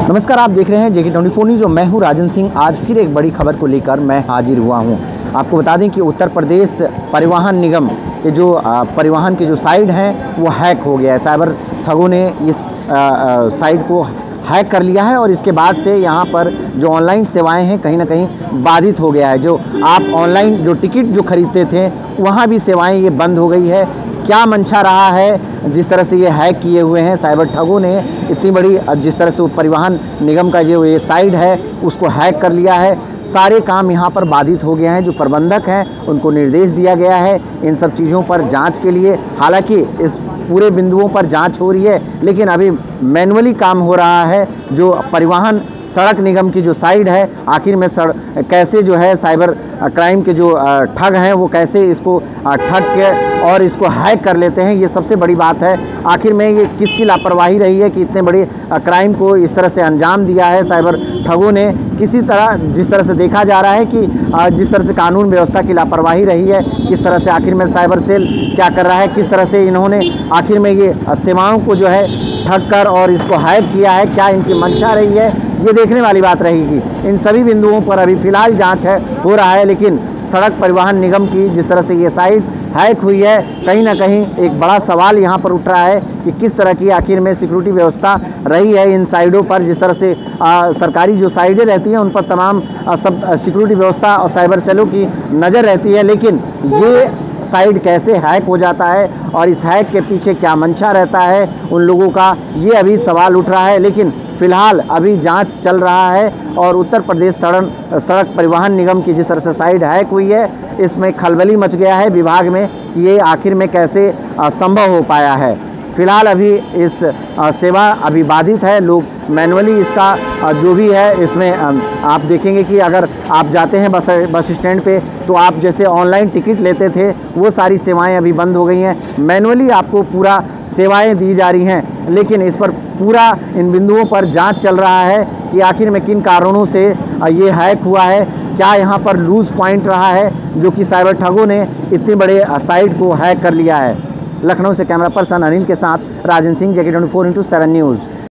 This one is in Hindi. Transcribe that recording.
नमस्कार, आप देख रहे हैं जेके 24 न्यूज़ और मैं हूं राजन सिंह। आज फिर एक बड़ी खबर को लेकर मैं हाजिर हुआ हूं। आपको बता दें कि उत्तर प्रदेश परिवहन निगम के जो परिवहन की जो साइट है वो हैक हो गया है। साइबर ठगों ने इस साइट को हैक कर लिया है और इसके बाद से यहाँ पर जो ऑनलाइन सेवाएं हैं कहीं ना कहीं बाधित हो गया है। जो आप ऑनलाइन जो टिकट जो खरीदते थे वहाँ भी सेवाएं ये बंद हो गई है। क्या मंशा रहा है, जिस तरह से ये हैक किए हुए हैं साइबर ठगों ने इतनी बड़ी, जिस तरह से परिवहन निगम का जो ये साइट है उसको हैक कर लिया है। सारे काम यहाँ पर बाधित हो गए हैं। जो प्रबंधक हैं उनको निर्देश दिया गया है इन सब चीज़ों पर जांच के लिए। हालांकि इस पूरे बिंदुओं पर जांच हो रही है, लेकिन अभी मैनुअली काम हो रहा है। जो परिवहन सड़क निगम की जो साइट है, आखिर में कैसे जो है साइबर क्राइम के जो ठग हैं वो कैसे इसको ठग के और इसको हैक कर लेते हैं, ये सबसे बड़ी बात है। आखिर में ये किसकी लापरवाही रही है कि इतने बड़े क्राइम को इस तरह से अंजाम दिया है साइबर ठगों ने। किसी तरह जिस तरह से देखा जा रहा है कि जिस तरह से कानून व्यवस्था की लापरवाही रही है, किस तरह से आखिर में साइबर सेल क्या कर रहा है, किस तरह से इन्होंने आखिर में ये सेवाओं को जो है ठग कर और इसको हैक किया है, क्या इनकी मंशा रही है, ये देखने वाली बात रहेगी। इन सभी बिंदुओं पर अभी फ़िलहाल जांच हो रहा है, लेकिन सड़क परिवहन निगम की जिस तरह से ये साइट हैक हुई है, कहीं ना कहीं एक बड़ा सवाल यहाँ पर उठ रहा है कि किस तरह की आखिर में सिक्योरिटी व्यवस्था रही है इन साइटों पर। जिस तरह से सरकारी जो साइटें रहती हैं उन पर तमाम सब सिक्योरिटी व्यवस्था और साइबर सेलों की नज़र रहती है, लेकिन ये साइट कैसे हैक हो जाता है और इस हैक के पीछे क्या मंशा रहता है उन लोगों का, ये अभी सवाल उठ रहा है। लेकिन फ़िलहाल अभी जांच चल रहा है और उत्तर प्रदेश सड़क परिवहन निगम की जिस तरह से साइट हैक हुई है, इसमें खलबली मच गया है विभाग में कि ये आखिर में कैसे संभव हो पाया है। फ़िलहाल अभी इस सेवा अभी बाधित है। लोग मैनुअली इसका जो भी है इसमें आप देखेंगे कि अगर आप जाते हैं बस स्टैंड पे तो आप जैसे ऑनलाइन टिकट लेते थे वो सारी सेवाएं अभी बंद हो गई हैं। मैनुअली आपको पूरा सेवाएं दी जा रही हैं, लेकिन इस पर पूरा इन बिंदुओं पर जांच चल रहा है कि आखिर में किन कारणों से ये हैक हुआ है, क्या यहाँ पर लूज़ पॉइंट रहा है जो कि साइबर ठगों ने इतने बड़े साइट को हैक कर लिया है। लखनऊ से कैमरा पर्सन अनिल के साथ राजन सिंह, जेके 24/7 न्यूज़।